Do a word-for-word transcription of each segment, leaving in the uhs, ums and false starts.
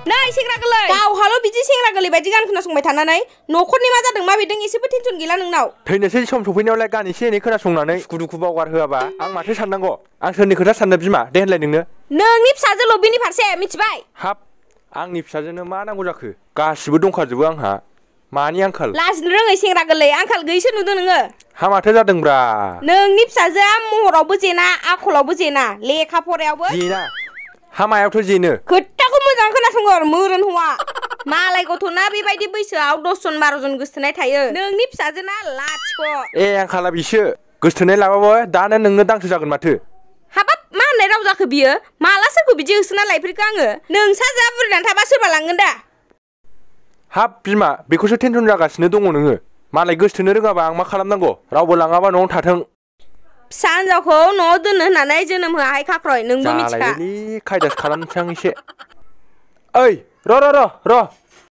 नै सेंग्रा गोरलै गावहाल' बिदि सेंग्रा गोरलै बायदि गान खोनासंबाय थानानै न'खरनि मा जादों मा बेदों एसेबो टेनसन गैला नोंनाव थैनोसै सम सफैनायावलाय गान एसे एनै खोनासंनानै सुखु दुखु बावगार होआबा आं माथो साननांगौ आं सोरनि खोथा साननो बिमा दे होनलाय नोंनो नोंनि फिसाजोल' बिनि फारसे मिथिबाय हाब आंनि फिसाजोनो मा नांगौ जाखो गासिबो दंखाजोबो आंहा मानि आंखाल लाजिनो रोङै सेंग्रा गोरलै आंखाल गैयैसो नुदों नोङो हा माथो जादोंब्रा नोंनि फिसाजोआ महरावबो जेना आखलावबो जेना लेखा फरायावबो जेना हा मायावथ' जेनो खोथाखौ मोजां खोनासंगोर मोरोन हौवा मालाय गथ'ना बेबायदि बैसोआव दसजन बार'जन गोसथोनाय थायो नोंनि फिसाजोना लाथिख' ए आंखाला बिसो गोसथोनाय लाबाबो दानो नोंनो दांसो जागोन माथो हाबाब मा होननाय राव जाखो बियो माला सोरखौ बिदि होसोना लायफेरखो आङो नोंसा जा बुरैनानै थाबा सोरबा लांगोन दा हाब बिमा बेखौसो टेनसन जागासिनो दङ नोङो मालाय गोसथोनो रोङाबा आं मा खालामनांगौ रावबो लाङाबा न'आव थाथों फिसा हिनजावखौ न'आव दोननो होननानै जोनोम होआहाय खाख्रय नोंबो मिथिखा जालायलै खायदासो खालामनोसै आं एसे ओइ र' र' र' र'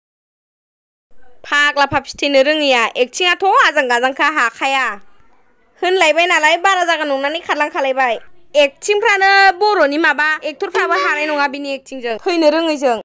फाग्ला फाफिथैनो रोङैया एक्टिंआथ' आजां गाजांखा हाखाया होनलायबाय नालाय बारा जागोन नंनानै खारलां खालायबाय एक्टिंफ्रानो बर'नि माबा एक्टरफ्राबो हानाय नङा बिनि एक्टिंजों फैनो रोङैजों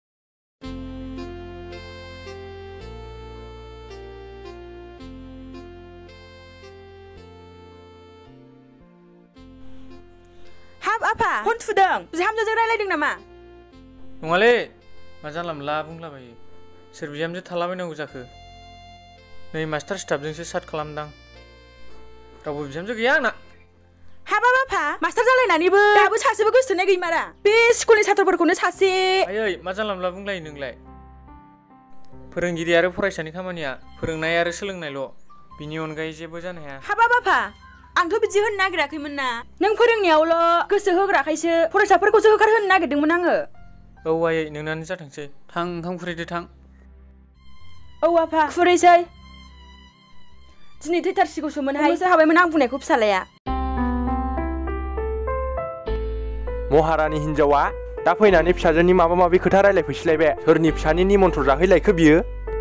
हाब आफा फन थुदों बिहामजोजों रायलायदों नामा नङालै मा जानला मोनला बुंलाबायो सोर बिहामजो थालाबायनांगौ जाखो नै मास्टार स्टाफजोंसो साट खालामदां रावबो बिहामजो गैया आंना हाबाब आफा मास्टार जालायनानैबो दाबो सासेबो गोसोथोनाय गैमारा बे स्कुलनि साथ्रफोरखौनो सासे आयै मा जानला मोनला बुंलायो नोंलाय फोरोंगिरि आरो फरायसानि खामानिया फोरोंनाय आरो सोलोंनायल' बिनि अनगायै जेबो जानो हाया हाबाब आफा आंथ' बिदि होननो नागिराखैमोन ना नों फोरोंनायावल' गोसो होग्राखायसो फरायसाफोरखौसो होखारहोनो नागिरदोंमोन आङो औ आयै नोंनानो जाथोंसै थां ओंखाम खुरैदो थां औ आफा खुरैसै दिनै थैथारसिगौसोमोनहाय हमनोसो हाबायमोन आं बुंनायखौ फिसालाया महारानि हिनजावा दा फैनानै फिसाजोनि माबा माबि खोथा रायलायफैसिलायबाय सोरनि फिसानि निमन्थ्र जाहैलायखो बियो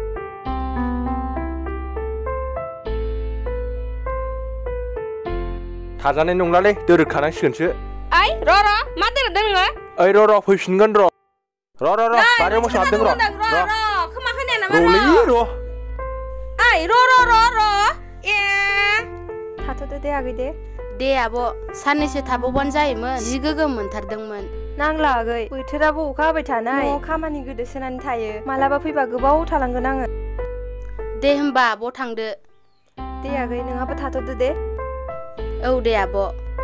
थाजानाय नंलालै दोरोदखानांसिगोनसो ओइ र' र' मा दोरोददों नोङो ओइ र' र' फैफिनगोन र' र' र' र' बारियाव मोसौ हाबदों र' र' र' खोमा खोनाया नामा र'लै र' ओइ र' र' र' र' ए थाथ'दो दे आगै दे दे आब' साननैसो थाबावबानो जायोमोन जि गोगोम मोनथारदोंमोन नांला आगै बोथोराबो अखा हाबाय थानाय न'आव खामानि गोदोसोनानै थायो मालाबा फैबा गोबाव थालांगोन आङो दे होमबा आब' थांदो दे आगै नोंहाबो थाथ'दो दे औ दे आब'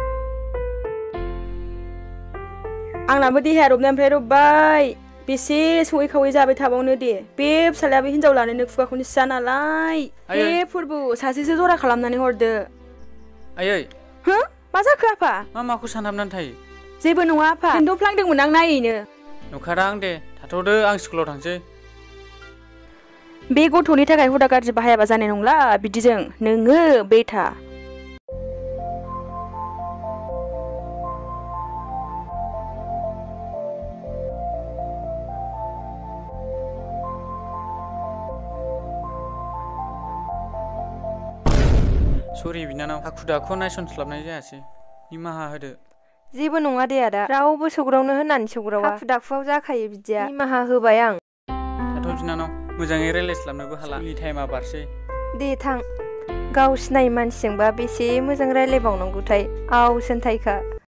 आंनाबो देहाया रबनायनिफ्राय रबबाय बेसे सङै खावै जाबाय थाबावनो दे बे फिसालायाबो हिनजाव लानोनो खुगाखौनो सिया नालाय हे फोरबो सासेसो जरा खालामनानै हरदो आयै हो मा जाखो आफा मा माखौ सानहाबनानै थायो जेबो नङा आफा खिन्थुफ्लांदोंमोन आं नायैनो नुखादां दे थाथ'दो आं स्कुलाव थांसै बे गथ'नि थाखाय हुदा गाज्रि बाहायाबा जानाय नंला बिदिजों नोङो बेथा सरि बिनानाव हाखु दाखुआव नायसनस्लाबनाय जायासै निमाहा होदो जेबो नङा दे आदा रावबो सौग्रावनो होननानै सौग्रावा हाखु दाखुआव जाखायो बिदिया निमाहा होबाय आं थाथ' बिनानाव मोजाङै रायलायस्लाबनोबो हाला स्कुलनि टाइमा बारसै दे थां गाव सिनायै मानसिजोंबा बेसे मोजां रायलायबावनांगौथाय आव सोन्थायखा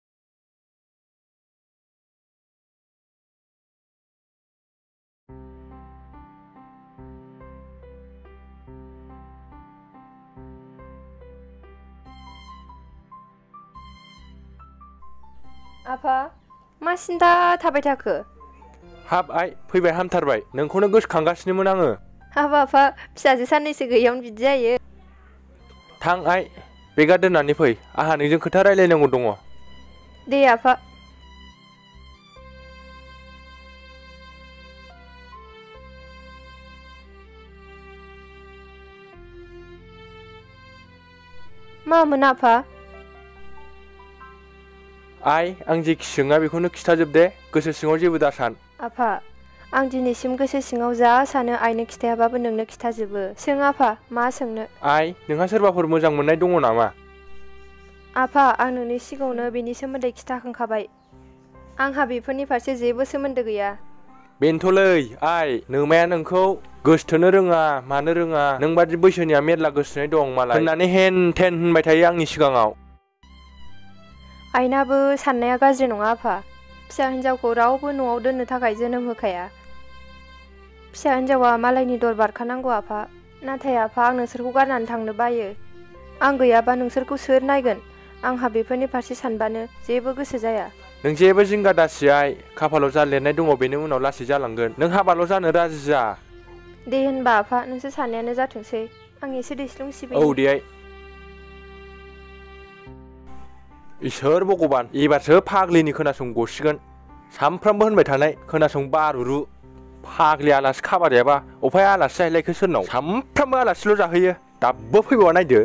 आफा मा सिन्था थाबाय थाखो हाब आइ फैबाय हामथारबाय नोंखौनो गोसोखांगासिनोमोन आङो हाब आफा फिसाजो साननैसो गैयावनो बिदि जायो थां आइ बेगा दोननानै फै आंहा नोंजों खोथा रायलायनांगौ दङ दे आफा मामोन आफा आइ आं जेखि सोङा बेखौनो खिथाजोब दे गोसो सिङाव जेबो दासान आफा आं दिनैसिम गोसो सिङाव जा सानो आइनो खिथायाबाबो नोंनो खिथाजोबो सों आफा मा सोंनो आइ नोंहा सोरबाफोर मोजां मोननाय दङ नामा आफा आं नोंनि सिगाङावनो बेनि सोमोन्दै खिथाखांखाबाय आंहा बेफोरनि फारसे जेबो सोमोन्दो गैया बेनोथ'लै आइ नोमाया नोंखौ गोसोथोनो रोङा मानो रोङा नों बादि बैसोनिया मेरला गोसोनाय दं मालाय होननानै हेन थेन होनबाय थायो आंनि सिगाङाव। आइनाबो साननाया गाज्रि नङा आफा। फिसा हिन्जावखौ रावबो न'आव दोननो थाखाय जोनोम होखाया। फिसा हिन्जावा मालायनि दर बारखानांगौ आफा। नाथाय आफा आं नोंसोरखौ गारनानै थांनो बायो। आं गैयाबा नोंसोरखौ सोर नायगोन? आंहा बेफोरनि फारसे सानबानो जेबो गोसो जाया। नों जेबो जिंगा दासि आइ खाफालाव जा लिरनाय दङ बेनि उनाव लासै जालांगोन। नों हाबाल' जानो राजि जा। दे होनबा आफा नोंसोर सानैयानो जाथोंसै। आं एसे दैस्लुं सिबाय। औ दे आइ। इसोर भगबान एबारसो फाग्लिनि खोनासं गसिगोन। सामफ्रामबो होनबाय थानाय खोनासं बारुरु फाग्लि आलासि खाबारियाबा अफाय आलासि जाहैलायखो सोरनाव सामफ्रामबो आलासिल' जाहैयो दाबो फैबावा नायदो।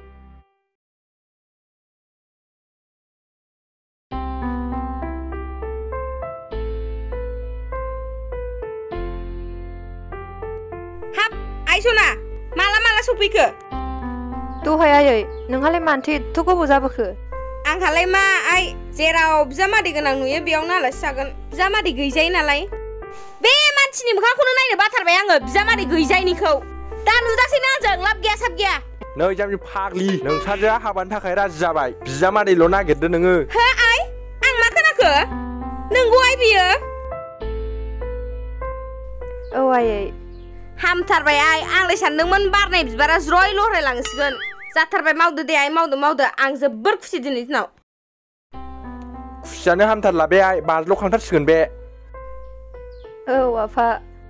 आइसना माला माला सफैखो? दहाय आयै नोंहालाय मानोथो एथ' गोबाव जाबोखो? आंहालाय मा आइ जेराव बिजामादै गोनां नुयो बेयावनो आलासि जागोन। बिजामादै गैजायै नालाय बे मानसिनि मोखांखौनो नायनो बाथारबाय आङो बिजामादै गैजायैनिखौ। दा नुजासैनो आंजों लाब गैया साब गैया। नै जामि फाग्लि नोंसाजोआ हाबानि थाखाय राजि जाबाय बिजामादैल' नागिरदो नोङो। हो आइ आं मा खोनाखो? नोंगौ आइ बियो? औ आयै। हामथारबाय आइ आंलाय सानदोंमोन बारनाय बिबारा ज्रय लहरायलांसिगोन। जाथारबाय मावदो दे आइ मावदो मावदो आं जोबोर खुसि दिनै दिनाव। खुसियानो हामथारला बे आइ बाज्ल' खांथारसिगोन बे। औ आफा।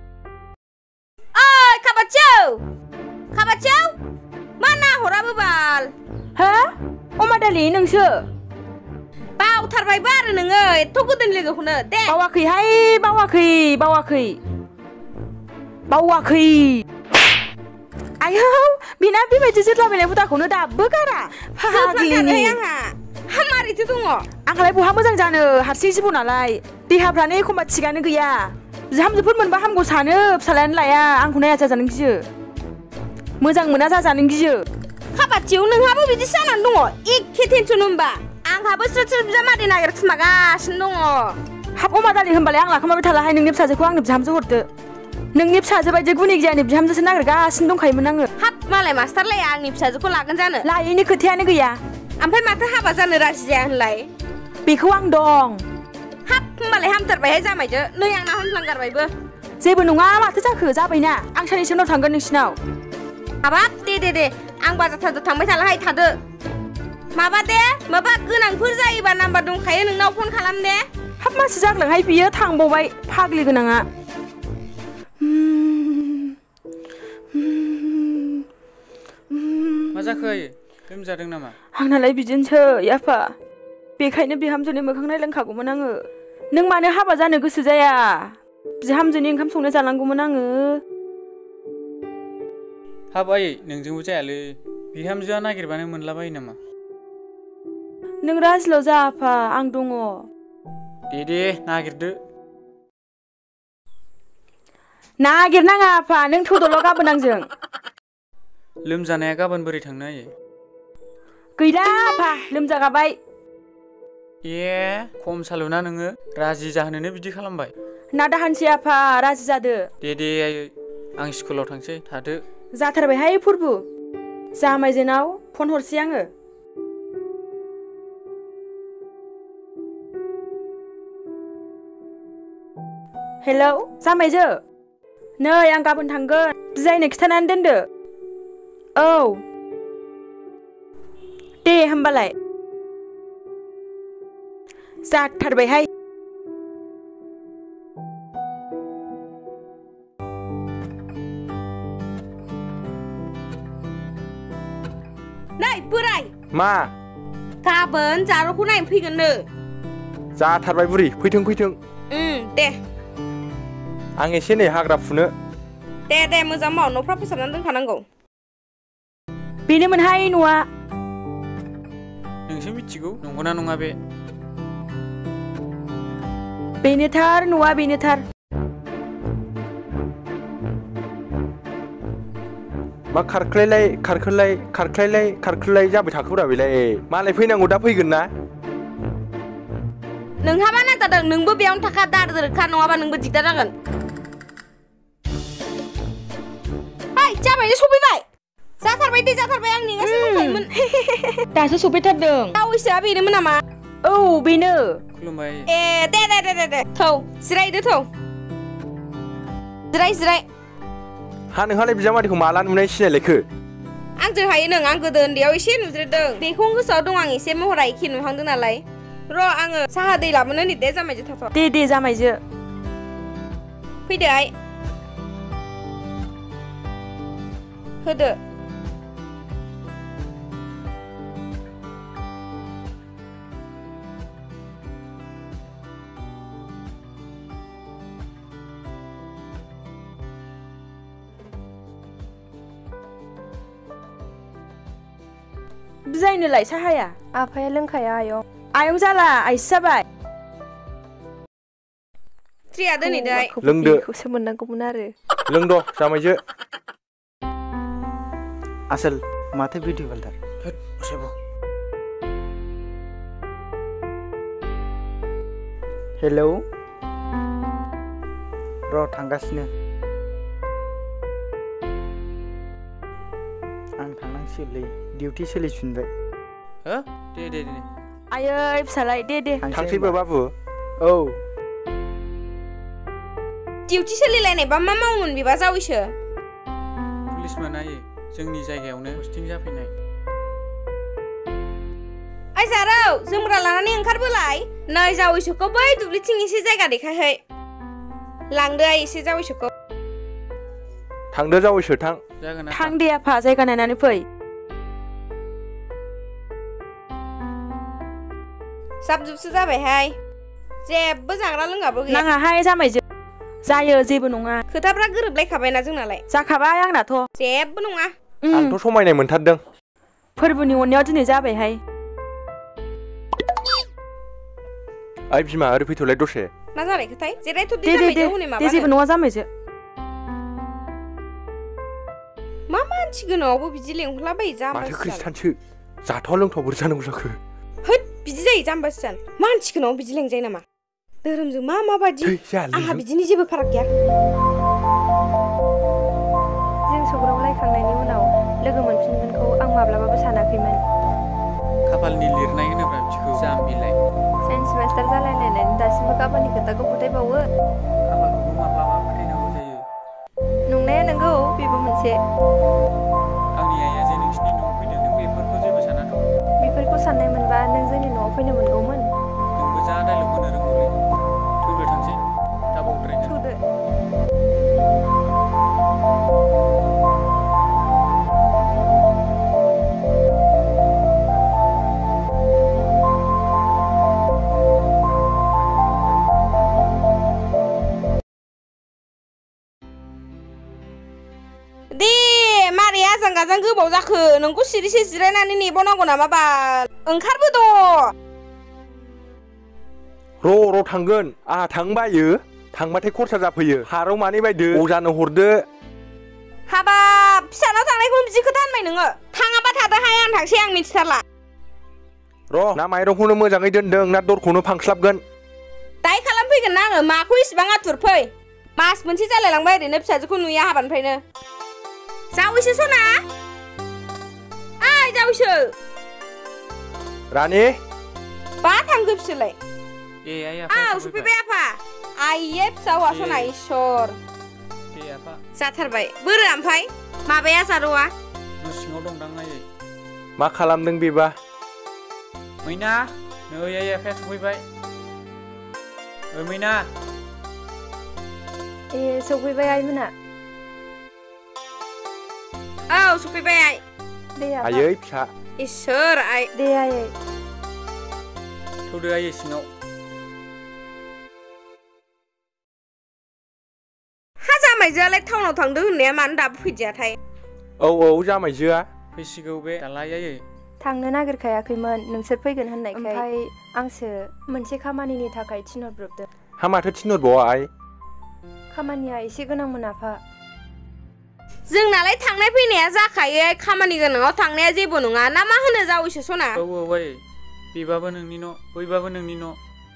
ओइ खाबाथिौ खाबाथिौ मा नाहराबो बाल? हो अमादालि नोंसो? बावथारबायबो आरो नोङो एथ' गोदोनि लोगोखौनो दे। बावाखैहाय बावाखै बावाखै बावाखै। आयौ बिना बेबायदि जोदलाबायनाय हुदाखौनो दाबो गारा फाग्लिनि। आंहा हामारैथो दङ। आंहालाय बहा मोजां जानो हारसिं जिबौ नालाय देहाफ्रानो एखमबा थिगानो गैया। बिहामजोफोर मोनबा हामगौ सानो फिसालायानो लाया आंखौ नाया जाजानो गियो मोजां मोना जाजानो गियो। खाबाथियाव नोंहाबो बिदि जानानै दङ एखे टेनसन होनबा आंहाबो स्रोद स्रोद बिजामादै नागिरखुमागासिनो दङ। हाब अमादालि होनबालाय आं लाखोमाबाय थालाहाय नोंनि फिसाजोखौ आंनो बिहामजो हरदो। नोंनि फिसाजो बायदि गुनि गियानि बिहामजोसो नागिरगासिनो दंखायोमोन आङो। हाब मालाय मास्टारलाया आंनि फिसाजोखौ लागोन जानो? लायैनि खोथायानो गैया। ओमफ्राय माथो हाबा जानो राजि जाया होनलाय? बेखौ आं दं। हाब होनबालाय हामथारबायहाय जामायजो नै आंना होनफ्लांगारबायबो। जेबो नङा माथो जाखो जाबायना आं सानैसो उनाव थांगोन नोंसिनाव। हाबाब दे दे दे आं बाजार थादो थांबाय थालाहाय थादो। माबा दे माबा गोनांफोर जायोबा नाम्बार दंखायो नोंनाव फन खालाम दे। हाब मासि जाग्लांहाय बियो थांबावबाय फाग्लि गोनाङा। मा जाखो आयै लोमजादों नामा? आंनालाय बिदिनोसै आफा बेखायनो बिहामजोनि मोखां नायलांखागौमोन आङो। नों मानो हाबा जानो गोसो जाया? बिहामजोनि ओंखाम संना जानांगौमोन आङो। हाब आयै नोंजोंबो जायालै बिहामजोआ नागिरबानो मोनलाबायो नामा? नों राजिल' जा आफा आं दङ। दे दे नागिरदो। नागिरनाङा आफा नों थौदोल' गाबोन आंजों। लोमजानाया गाबोन बोरै थांनो आयै? गैला आफा लोमजागाबाय। ए खम सालुना नोङो राजि जाहोनोनो बिदि खालामबाय। ना दाहानसै आफा राजि जादो। दे दे आयै आं स्कुलाव थांसै थादो। जाथारबायहाय फोरबु जामायजोनाव फन हरसै आङो। हेलौ जामायजो नै आं गाबोन थांगोन बिजायनो खिथानानै दोनदो। औ दे होमबालाय जाथारबायहाय। नै बोराय मा? गाबोन जारौखौ नायनो फैगोननो। जाथारबाय बुरि फैथों फैथों। उम दे आं एसे नै हाग्रा फुनो। दे दे मोजां माव न'फ्रा फोसाबनानै दोनखानांगौ। बेनोमोनहाय न'आ। नोंसो मिथिगौ नंगौना नङा बे? बेनोथार न'आ बेनोथार। मा खारख्लायलाय खारख्लाय खारख्लायलाय खारख्लाय जाबाय थाखोब्रा बेलाय मालाय फैनांगौ दा फैगोन ना। नोंहा मा नांथारदों नोंबो बेयावनो थाखा दारदोरखा नङाबा नोंबो दिगदार जागोन हाय जाबाय सफैबाय जाथारबाय दे जाथारबाय आं नेगासिनो दंखायोमोन दासो सफैथारदों बावैसोआ बेनोमोन नामा औ बेनो खुलुमबाय ए दे दे दे दे दे थौ जिरायदो थौ जिराय जिराय हा नोंहालाय बिजामादैखौ माला नुनाय सिनायलायखो आंजों हायो नों आं गोदो उन्दैयाव एसे नुज्रेदों बेखौ गोसोआव दं आं एसे महरा एखे नुहांदों नालाय र' आङो साहा दै लाबोनो नेदे जामायजो थाथ' दे दे जामायजो फैदो आइ होदो बिजायनोलाय साहाया आफाया लोंखाया आयं आयं जाला आइसो जाबाय ट्रिया दोनैदो आइ लोंदो बेखौसो मोननांगौमोन आरो लोंद' जामायजो आसोल माथो भिडिअ कलथार होद असेबो हेलौ र' थांगासिनो आं थांनांसिगोनलै डिउटि सोलिफिनबाय हो दे दे दे आयै फिसालाय दे दे थांसैबो बाबु औ डिउटि सोलिलायनायबा मा मावोमोन बेबा जावैसो पुलिसमोन आयै जोंनि जायगायावनो पस्टिं जाफैनाय ओइ जारौ जोमग्रा लानानै ओंखारबोलाय नै जावैसोखौ बै दुब्लिथिं एसे जायगा देखायहै लांदो आइ एसे जावैसोखौ थांदो जावैसो थां जागोन थां दे आफा जायगा नायनानै फै जाब जुबसो जाबायहाय जेबो जाग्रा लोंग्राबो गैया नाङाहाय जामायजो जायो जेबो नङा खोथाफ्रा गोरोबलायखाबायना जोंनालाय जाखाबाय आंनाथ' जेबो नङा आंथ' समायनाय मोनथारदों फोरबोनि अननायाव दिनै जाबायहाय ओइ बिमा ओरै फैथ'लाय दसे मा जालायखोथाय जिरायथ' दे दे दे दे जेबो नङा जामायजो मा मानसि गोनाङावबो बिदि लेंहरलाबायो माथो जाम्बासो खृष्टानसो जाथावा लोंथावा बोरै जानांगौ जाखो होद बिदि जायो जाम्बासो जान मानसि गोनाङाव बिदि लेंजायो नामा धोरोमजों मा माबादि थै जाया आंहा लोंगोन बिदिनि जेबो फाराग गैया जों सौग्रावलायखांनायनि उनाव लोगो मोनफिनगोनखौ आं माब्लाबाबो सानाखैमोन खाफालनि लिरनाय होनोब्रा बिदिखौ जाम्बिलाय साइन्स मास्टार जालायलायनानै दासिमबो गाबोननि खोथाखौ फोथायबावो खाफालखौबो माब्लाबा फोथायनांगौ जायो नंनाया नंगौ बेबो मोनसे आंनि आइया जे नोंसिनि न'आव फैदों नों बेफोरखौ जेबो सानाथ' बेफोरखौ साननाय मोनबा नों जोंनि न'आव फैनो मोनगौमोन नोंबो जा डायलग होनो रोंगौलै थौदो थांसै दा बावद्रायगोन थौदो दे मारै आजां गाजां गोबाव जाखो नोंखौ सिरिसे जिरायनानै नेबावनांगौ नामा बाल ओंखारबोद' र' र' थांगोन आहा थांबायो थांबाथाय खरसा जाफैयो हाराव मानै बायदो अजानो हरदो हाबाब फिसानाव थांनायखौ बिदि खोथा होनबाय नोङो थाङाबा थादोहाय आं थांसै आं मिथिथारला र' ना माइरंखौनो मोजाङै दोनदों ना दरखौनो फांस्लाबगोन दाय खालामफैगोन ना आङो माखौ इसिबां आथुर फै मास मोनसे जालायलांबाय ओरैनो फिसाजोखौ नुया हाबानिफ्रायनो जावैसो सना ओइ जावैसो रानि बा थांखो बिसोरलाय ए आइ औ आफा सफैबाय आफा आइये फिसा हौवा सना इसर दे आफा जाथारबाय बोरो ओमफ्राय माबाया जारौआ न' सिङाव दंदां आयै मा खालामदों बेबा मैना नै आइ आफाया सफैबाय ओइ मैना ए सफैबाय आइमोना औ सफैबाय आइ दे आफा आयै फिसा इसोर आइ दे आयै थौदो आयै सिङाव हा जामायजोआलाय टाउनाव थांदों होननाया मानो दाबो फैदियाथाय औ औ जामायजोआ फैसिगौ बे दालाय आयै थांनो नागिरखायाखैमोन नोंसोर फैगोन होननायखाय ओमफ्राय आंसो मोनसे खामानिनि थाखाय थिनहरब्रबदों हा माथो थिनहरबावा आइ खामानिया एसे गोनांमोन आफा जोंनालाय थांनाय फैनाया जाखायो खामानि गोनाङाव थांनाया जेबो नङा ना मा होनो जावैसो सना औ औ आयै बेबाबो नोंनि न' बैबाबो नोंनि न'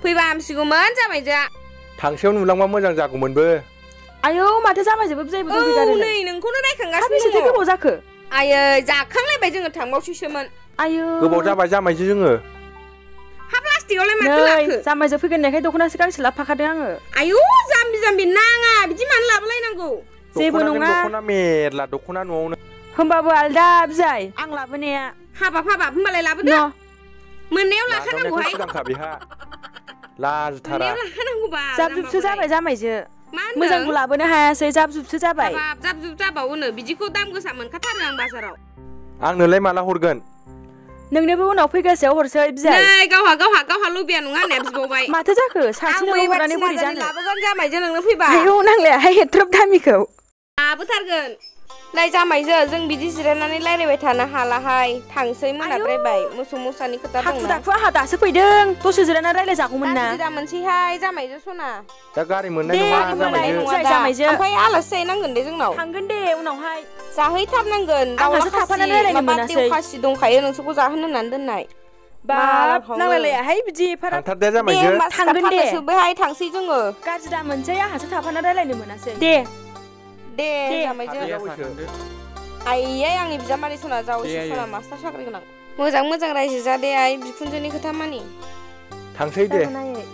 फैबा हामसिगौमोन जामायजोआ थांसेयाव नुलांबा मोजां जागौमोनबो आयौ माथो जामायजोबो बिजायबो औ दंफैगारो नै नोंखौनो रायखांगासिनो साबेसेथो दङ गोबाव जाखो आयै जाखांलायबाय जोङो थांबावसैसोमोन आयौ गोबाव जाबाय जामायजो जोङो हा प्लास्टिकआवलाय माथो नै लाखो जामायजो फैगोननायखाय दख'नासो गांसे लाबोफाखादों आङो आयौ जाम्बि जाम्बि नाङा बिदि मानो लाबोलायनांगौ जेबो दख'नाजों नङा दख'ना मेरला दख'ना न'आवनो होमबाबो आलदा बिजाय आं लाबोनाया हाबाब हाबाब होमबालाय लाबोदो न' मोननायाव लाजावनायखौ लाखानांगौहाय सिगांखा बेहा लाजथारा मोननायाव लाखानांगौबा जाब जुबसो जाबाय जामायजो मा होनदों मोजांखौ लाबोनो हायासै जाब जुबसो जाबाय हाबाब जाब जुब जाबावोनो बिदिखौ दाम गोसा मोनखाथारो आं बाजाराव आंनोलाय माला हरगोन नोंनोबो उनाव फैगासेयाव हरसै बिजाय नै गावहा गावहा गावहा लुबैया नङा होननाया बिबावबाय माथो जाखो सासेनो आंबो हरनानै बोरै एबार जानो लाबोगोन जामायजो नोंनो फैबा आयौ नांलायाहाय एथ्रोब दामिखौ लाबोथारगोन नै जामायजो जों बिदि जिरायनानै रायलायबाय थानो हालाहाय थांसै मोनाद्रायबाय मोसौ मोसानि खोथा हाखु दंना दाखु आंहा दासो फैदों दसे जिरायनानै रायलाय जागौमोन ना दा मोनसेहाय जामायजो सना दा गारि मोननाय दे, नङा होमबालाय जामायजो जाय जामायजो ओमफ्राय आलासि जाहैनांगोन दे जोंनाव थांगोन दे उनावहाय जाहैथारनांगोन आंहासो थाफानानै रायलायनो मोनासै खासि दंखायो नोंसोरखौ जाहोनो होननानै दोननाय बाब नांलायलायाहाय बिदि एफाराब थांथार दे दे जामायजो होमबा थांगोन दे। सोबैहाय थांसै जोङो गाज्रि दा मोनसै आंहासो थाफानानै रायलायनो मोनासै दे दे दे, जामायजो दे आफा थांदो आइयै आंनि बिजामादै सना जावैसो दे, आयै। सना मास्टार साख्रि गोनां मोजां मोजां रायजो जा दे आइ बिखुनजोनि खोथा मानि थांसै दे जागोन आयै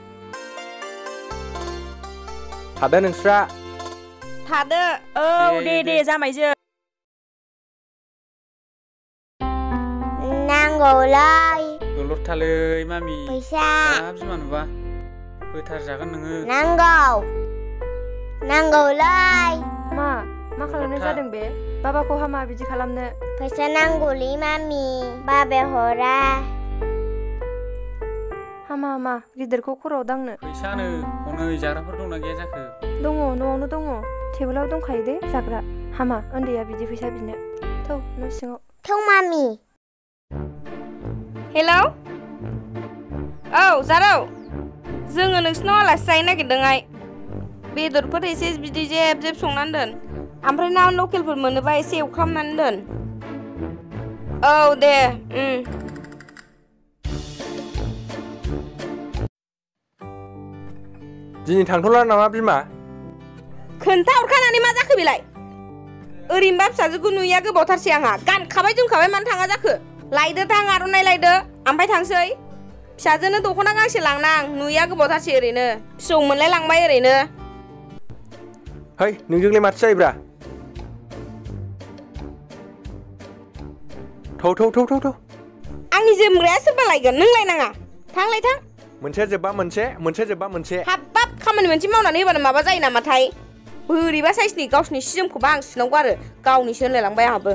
थादो नोंस्रा थादो औ दे, दे दे। दे जामायजो नांगौलै दलर थालै मामि फैसा दा बिमा नुबा होथारजागोन नोङो नांगौ नांगौलै मा मा खालामनाय गथा। जादों बे बाबाखौ हामा बिदि खालामनो फैसा नांगौलै मामि बाबाया हरा हामा हामा गिदिरखौ खर'आव दांनो फैसानो हनै जाग्राफोर दंना गैया जाखो दङ न'आवनो दङ टेबोलाव दंखायो दे जाग्रा हामा उन्दैया बिदि फैसा बिनो थौ न' सिङाव थौ मामि हेलौ औ जारौ जोङो नोंसिनाव आलासि जाहैनो नागिरदोंहाय बेदरफोर एसे बिदै जेब जेब संनानै दोन ओमफ्राय ना लकेलफोर मोनोबा एसे एवखामनानै दोन औ दे उम दिनै थांथ'ला नामा बिमा खोन्थाहरखानानै मा जाखो बेलाय ओरैनोबा फिसाजोखौ नुयिया गोबावथारसै आंहा गानखाबाय जोमखाबाय मानो थाङा जाखो लायदो थां आर'नाइ लायदो ओमफ्राय थांसै फिसाजोनो दख'ना गांसे लांनां नुयिया गोबावथारसै ओरैनो फिसौ मोनलाय लांबाय ओरैनो है नोंजोंलाय माथो जायोब्रा थौ थौ थौ थौ थौ आंनि जोमग्राया सोरबा लायगोन नों लायनाङा थांलाय थां मोनसे जोब्बा मोनसे मोनसे जोब्बा मोनसे हाब्बाब खामानि मोनसे मावनानै होबानो माबा जायो नामाथाय बोरैबा साइसनि गावसिनि सि जोमखौबा आं सुनांगौ आरो गावनिसो होनलायलांबाय आंहाबो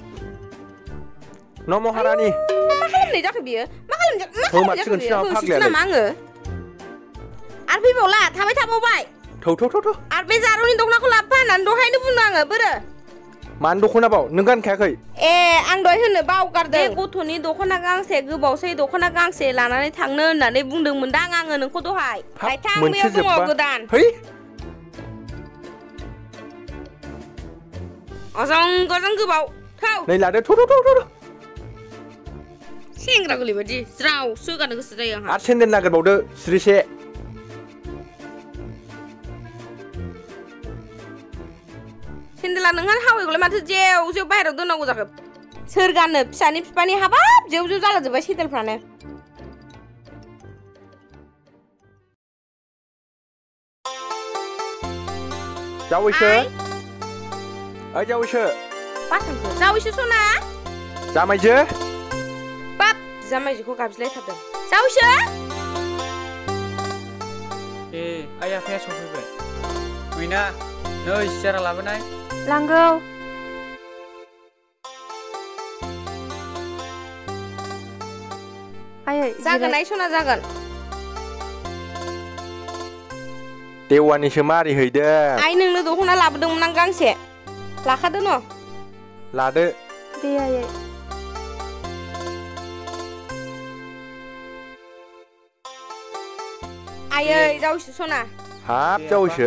न' महारानि मा खालामनाय जाखो बियो मा खालामनाय मा हो, खालामनाय माथो जाखो बियो खोनसेनो होनसैसो फाग्लायालाय। नामा आङो आरो फैबावला थाबाय थाबावबाय थौ थौ थौ थौ आरो बे जारौनि दख'नाखौ लाबोफा होननानै दहायनो बुंदों आङो बोरो मानो दख'नाबाव नों गानखायाखै ए आं दहाय होनो बावगारदों बे गथ'नि दख'ना गांसे गोबावसै दख'ना गांसे लानानै थांनो होननानै बुंदोंमोन दां आङो नोंखौ दहाय हाब, लायथां मोनसे बेयाव दङ जोब्बा गोदान है अजं गजं गोबाव थौ नै लादो थौ थौ थौ थौ सेंग्रा गोरलै बायदि ज्रावसो गाननो गोसो जायो आंहा आरो सेन्देल नागिरबावदो सिरिसे सेन्देला नोंहा हावैखौलाय माथो जेव जेव बाहेरायाव दोननांगौ जाखो सोर गाननो फिसानि बिफानि हाबाब जेव जेव जालाजोब्बाय सेन्देलफ्रानो जावैसो ओइ जावैसो बाथामखौ जावैसो सना जामायजो बाब जामायजोखौ गाबज्रिलायथारदों जावैसो ए आइ आफाया सफैबाय मैना नै सियारा लाबोनाय लांगौ आयै जागोन आइ सना जागोन देवानिसो मारि हैदों आइ नोंनो दख'ना लाबोदोंमोन आं गांसे लाखादो न लादो दे आयै आयै जावैसो सना हाब जावैसो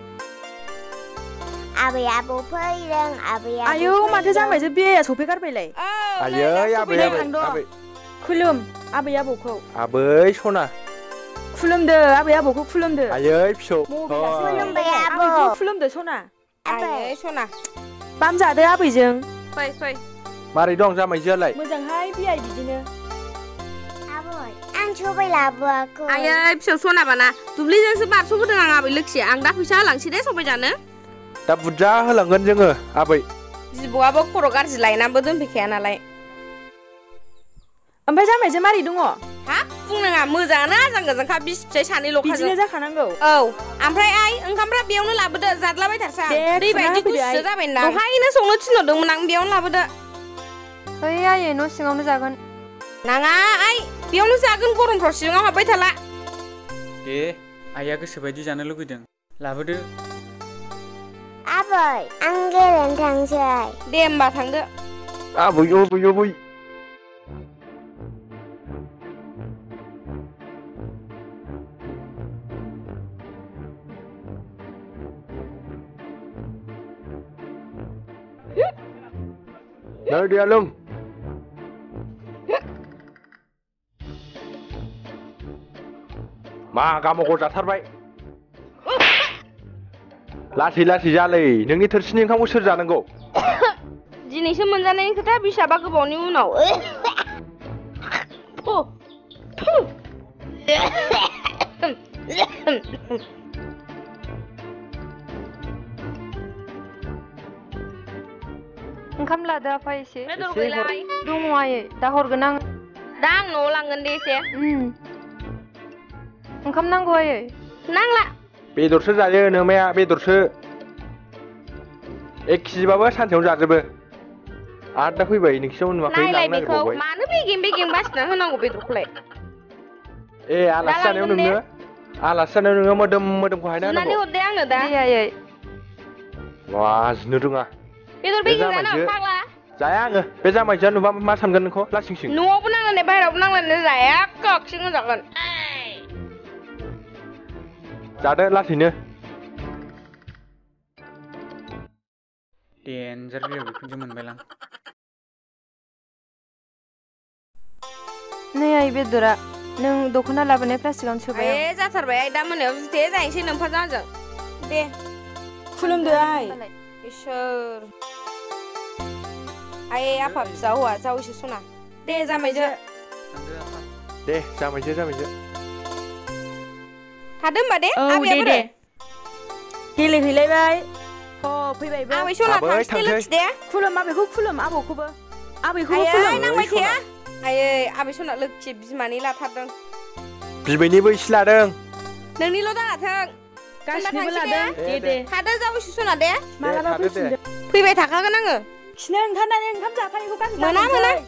आबै आबौ फैदों आबै आबौ आयौ माथो जामायजो बेया सफैगारबायलाय आयै आबै आबै आबै खुलुम आबै आबौखौ आबै सना खुलुमदो आबै आबौखौ खुलुमदो आयै फिसौ खुलुमबाय आबौ आबैखौ खुलुमदो सना आयै सना बाम जादो आबैजों फै फै मारै दं जामाइजोआलाय मोजांहाय बियाय बिदिनो आबै आं सबाय लाबोआखै आयै फिसौ सनाबाना दुब्लिजोंसो बारस'बोदों आं आबै लोखि आं दा फैसा होलांसै दे सबाय जानो दा बुरजा होलांगोन जोङो आबै जिबौआबो खर' गाज्रि लायनानैबो दोनफैखाया नालाय ओमफ्राय जामाइजों मारै दङ हाब बुंनाङा मोजाङानो आजां गाजांखा बिसि फिसाय सानैल'खाजों बिदिनो जाखानांगौ औ ओमफ्राय आइ ओंखामफ्रा बेयावनो लाबोदो जाद्लाबायथारसां दे, दै बायदि फुना होफैदो, गुसुसो आइ। जाबाय ना दहायनो संनो थिनहरदोंमोन आं बेयावनो लाबोदो ओइ आयै न' सिङावनो जागोन नाङा आइ बेयावनो जागोन गरमफ्राव सिङाव हाबबाय थाला दे आइया गोसोबायदि जानो लुगैदों लाबोदो आबै आं गेलेनो थांसै दे होमबा थांदो आबै आबै आबै नै दियालुम मा गामाखौ जाथारबाय लासै लासै जालै नोंनि थोरसिनि ओंखामखौ सोर जानांगौ दिनैसो मोनजानायनि खोथा बिसाबा गोबावनि उनाव ओंखाम लादो आफा एसे बेदर गैला आइ दङ आयै दा हरगोन आं दा आं न'आव लांगोन दे एसे ओंखाम नांगौ आयै नांला बेदरसो जायो नोमाया बेदरसो एक केजिबाबो सानसेयावनो जाजोबो आरो दा फैबाय नोंसिनाव नुवाखै नायलाय लांनो बेखौ नागिरबावबाय मानो बेगें बेगें बासिना होनांगौ बेदरखौलाय ए आलासि जानायाव नोंनो आलासि जानायाव नोङो मोदोम मोदोमखौ हायना जुनानै होनांगौ हरदे आंनो दा दे आयै लाजिनो रोङा बेदर बे बेगें जानो जामाइजो फाग्ला जाया आङो बे जामाइजोआ नुबा मा सानगोन नोंखौ लासिंसिं न'आवबो नांलायनाय बाहेरायावबो नांलायनाय जाया काक्सिं होजागोन जादो लासैनो देन्जार बिहाव बिखुनजो मोनबायलां नै आइ बेदरा नों दख'ना लाबोनाय प्लास्टिकआवनो सोबाय आं ए जाथारबाय आइ दा मोनायाव जुथे जाहैसै नोमफाजों आंजों दे खुलुमदो आइ इसोर आइ आफा फिसा हौवा जावैसो सना दे जामाइजो थांदो आफा दे जामाइजो जामाइजो थादो होमबा दे औ दे आबैयाबो दे गेलेहैलायबाय ह फैबायबो आबै सना आबै, थांसै थांसै। लोखि दे खुलुम आबैखौ खुलुम आबौखौबो आबैखौबो आयै खुलुम नांबाय ओइ, थाया आयै आबै सना लोखि बिमानि लाथारदों बिबैनिबो इसे लादों नोंनिल' दालाथों गासिनोबो थांसै लादों दे, दे दे। दे थादो जावैसो सना दे मालाबा थादो दे। फैफिनदो फैबाय थाखागोन आङो खिनो ओंखारनानै ओंखाम जाफानायखौ गाज्रि मोना दामोनसै। मोना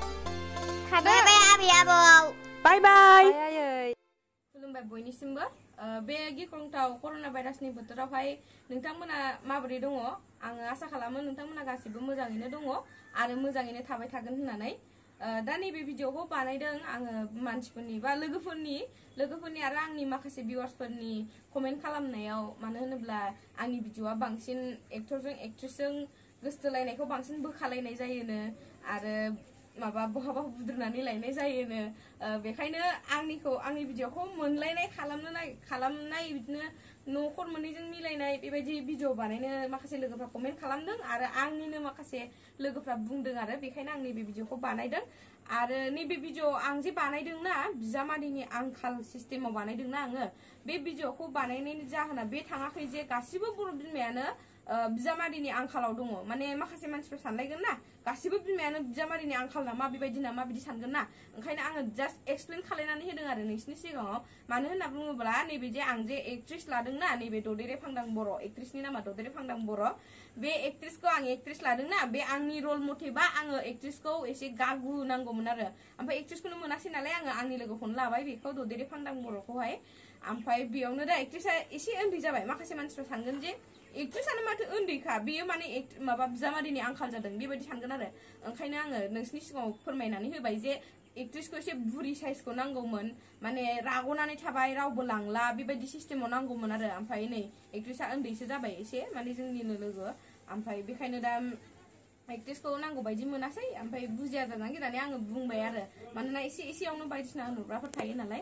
थादो बाय आबै आबौ बाय बाय आइ आयै खुलुमबाय बयनिसिमबो ओ, बे गिख्रंथाव कर'ना भाइरासनि बोथोरावहाय नोंथांमोना माबोरै दङ आङो आसा खालामो नोंथांमोना गासिबो मोजाङैनो दङ आरो मोजाङैनो थाबाय थागोन होननानै ओ, दा नैबे भिडिअखौ बानायदों आङो मानसिफोरनि बा लोगोफोरनि लोगोफोरनि आरो आंनि माखासे भिउवार्सफोरनि कमेन्ट खालामनायाव मानो होनोब्ला आंनि भिडिअआ बांसिन एक्टरजों एक्ट्रेसजों गोसथोलायनायखौ बांसिन बोखालायनाय जायोनो आरो माबा बहाबा बुद्रुनानै लायनाय जायोनो ओ, बेखायनो आंनिखौ आंनि भिडिअखौ मोनलायनाय खालामनो नाय खालामनाय बिदिनो न'खर मोननैजों मिलायनाय बेबायदि भिडिअ बानायनो माखासे लोगोफ्रा कमेन्ट खालामदों आरो आंनिनो माखासे लोगोफ्रा बुंदों आरो बेखायनो आं नैबे भिडिअखौ बानायदों आरो नैबे भिडिअ आं जे बानायदोंना बिजामादैनि आंखाल सिस्टेमाव बानायदोंना आङो बे भिडिअखौ बानायनायनि जाहोना बे थाङाखै जे गासिबो बर' बिमायानो ओ, बिजामादैनि आंखालाव दङ माने माखासे मानसिफ्रा सानलायगोन ना गासिबो बिमायानो बिजामादैनि आंखाल नामा बेबायदि नामा बिदि सानगोन ना ओंखायनो आङो जास्ट एक्सप्लेन खालायनानै होदों आरो नोंसिनि सिगाङाव मानो होनना बुङोब्ला नैबे जे आं जे एक्ट्रेस लादोंना नैबे ददेरे फांदां बर' एक्ट्रेसनि नामा ददेरे फांदां बर' बे एक्ट्रेसखौ आं एक्ट्रेस लादोंना बे आंनि रल मथेबा आङो एक्ट्रेसखौ एसे गागु नांगौमोन आरो ओमफ्राय एक्ट्रेसखौनो मोनासै नालाय आङो आंनि लोगोखौनो लाबाय बेखौ ददेरे फांदां बर'खौहाय ओमफ्राय बेयावनो दा एक्ट्रेसा एसे उन्दै जाबाय माखासे मानसिफ्रा सानगोन जे एक्ट्रेसानो माथो उन्दैखा बेयो माने माबा बिजामादैनि आंखाल जादों बेबायदि सानगोन आरो ओंखायनो आङो नोंसिनि सिगाङाव फोरमायनानै होबाय जे एक्ट्रेसखौ एसे बुरि साइजखौ नांगौमोन माने राग'नानै थाबाय रावबो लांला बेबायदि सिस्टेमाव नांगौमोन आरो ओमफ्राय नै एक्ट्रेसा उन्दैसो जाबाय एसे माने जोंनिनो लोगो ओमफ्राय बेखायनो दा एक्ट्रेसखौ नांगौ बायदि मोनासै ओमफ्राय बुजिया जाजानो गिनानै आङो बुंबाय आरो मानोना एसे एसेयावनो बायदिसिना नुग्राफोर थायो नालाय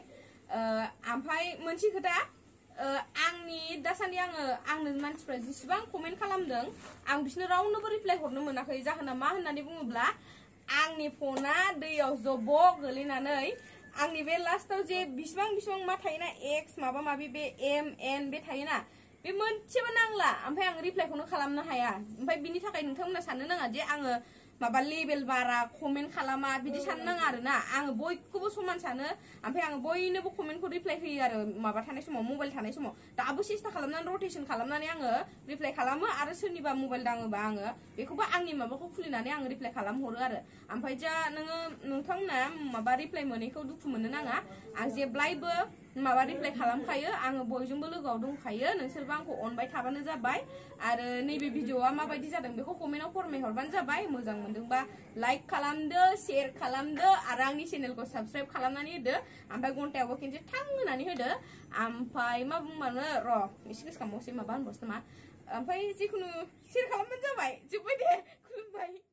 ओमफ्राय मोनसे खोथा आंनि दासान्दि आङो आंनो मानसिफ्रा जेसेबां कमेन्ट खालामदों आं बिसोरनो रावनोबो रिप्लाय हरनो मोनाखै जाहोना मा होननानै बुङोब्ला आंनि फना दैयाव जब गोलैनानै आंनि बे लास्टाव जे बिसिबां बिसिबां मा थायोना एक्स माबा माबि बे एम एन बे थायोना बे मोनसेबो नांला ओमफ्राय आं रिप्लायखौनो खालामनो हाया ओमफ्राय बिनि थाखाय नोंथांमोना साननो नाङा जे आङो माबा लेभेल बारा कमेन्ट खालामा बिदि साननो नाङा आरोना आङो बयखौबो समान सानो ओमफ्राय आङो बयनोबो कमेन्टखौ रिप्लाय होयो आरो माबा थानाय समाव मबाइल थानाय समाव दाबो सेस्था खालामनानै रटेसन खालामनानै आङो रिप्लाय खालामो आरो सोरनिबा मबाइल दाङोबा आङो बेखौबो आंनि माबाखौ खुलिनानै आङो रिप्लाय खालामहरो आरो ओमफ्राय जा नोङो नोंथांमोना माबा रिप्लाय मोनैखौ दुखु मोननो नाङा आं जेब्लायबो माबा रिप्लाय खालामखायो आङो बयजोंबो लोगोआव दंखायो नोंसोरबो आंखौ अनबाय थाबानो जाबाय आरो नैबे भिडिअआ माबायदि जादों बेखौ कमेन्टआव फोरमायहरबानो जाबाय मोजां मोनदोंबा लाइक खालामदो शेयार खालामदो आरो आंनि चेनेलखौ साबस्क्राइब खालामनानै होदो ओमफ्राय घन्टायावबो खेनसे थां होनानै होदो ओमफ्राय मा बुंबानो र' एसे गोसोखांबावसै माबा होनबावसै नामा ओमफ्राय जिखुनु शेयार खालामबानो जाबाय जोब्बाय दे खुलुमबाय